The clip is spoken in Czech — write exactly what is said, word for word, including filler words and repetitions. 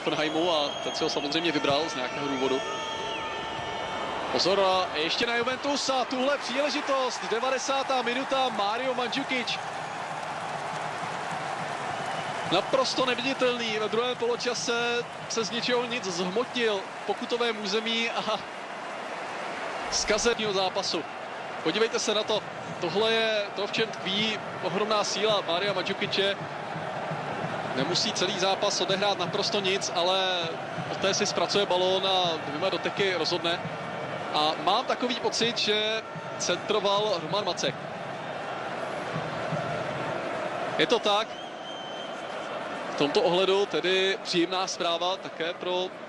Hoffenheimu a ten si ho samozřejmě vybral z nějakého důvodu. Pozor, ještě na Juventus a tuhle příležitost, devadesátá minuta, Mario Mandžukić. Naprosto neviditelný, ve druhém poločase se z ničeho nic zhmotnil v pokutovém území a zkazebního zápasu. Podívejte se na to, tohle je to, v čem tkví ohromná síla Maria Mandžukiće. Nemusí celý zápas odehrát naprosto nic, ale poté si zpracuje balón a dvěma doteky rozhodne. A mám takový pocit, že centroval Roman Macek. Je to tak. V tomto ohledu tedy příjemná zpráva také pro